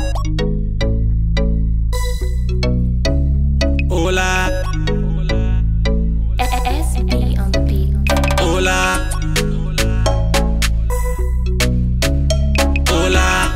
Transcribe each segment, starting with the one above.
Hola. SB on the beat. Hola. Hola.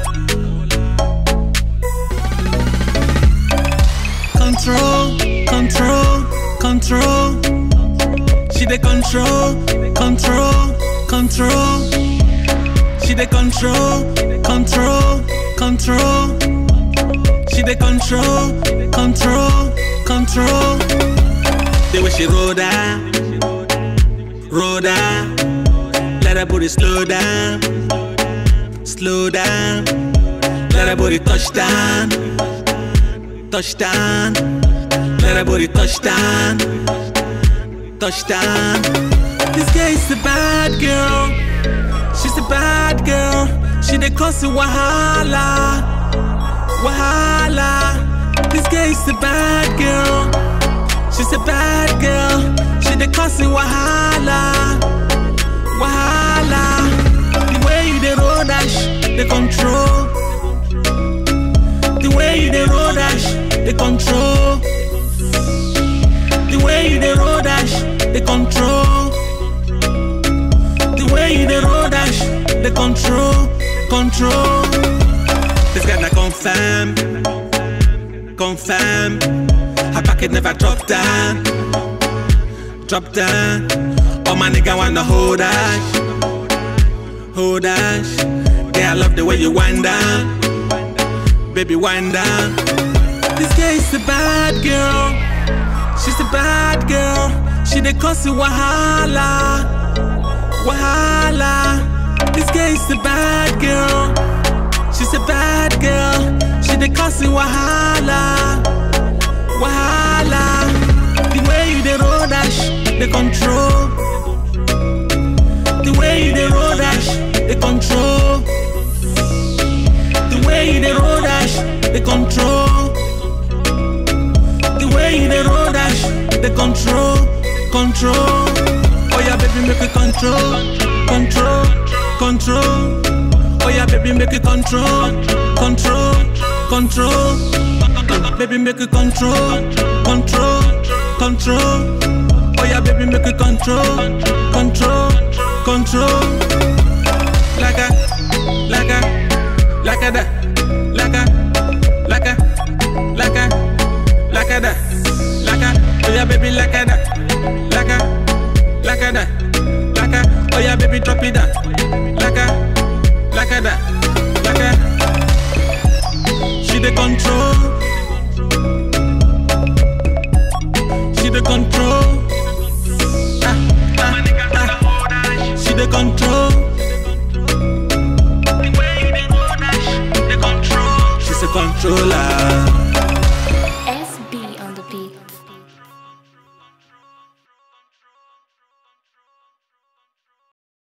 Control, control, control. She dey control, control, control. She dey control, control, control. She dey control, control, control. The way she roll down, let her booty slow down, slow down. Let her booty touch down, touch down. Let her booty touch down, touch down. This girl is a bad girl. She's a bad girl. She dey cause wahala, wahala. This girl is a bad girl. She's a bad girl. She dey cause wahala, wahala. The way you dey roll dash, dey control. The way you dey roll dash, dey control. The way you dey roll dash, dey control. The way you dey roll dash, dey control, control. This girl na confirm, confirm. Her pocket never drop down, drop down. All my nigga wanna hold dash, hold dash. Yeah, I love the way you wind down, baby wind down. This girl is a bad girl. She's a bad girl. She dey cause wahala, wahala. This girl is a bad girl. She's a bad girl. She dey cause wahala, wahala. The way you dey roll dash, dey control. The way you dey roll dash, dey control. The way you dey roll dash, dey control. The way you dey roll dash, dey control, control. Oh yeah, baby, make it control, control, control. Oh yeah, baby, make it control, control, control. Baby, make it control, control, control. Oh yeah, baby, make it control, control, control. Like a that, like a, that, like a. Oh yeah, baby, like a that, like a that, like a. Oh yeah, baby, drop it down, like a that, like a. She the control, she the control. She the control. The way you dey roll dash, the control. She's a controller.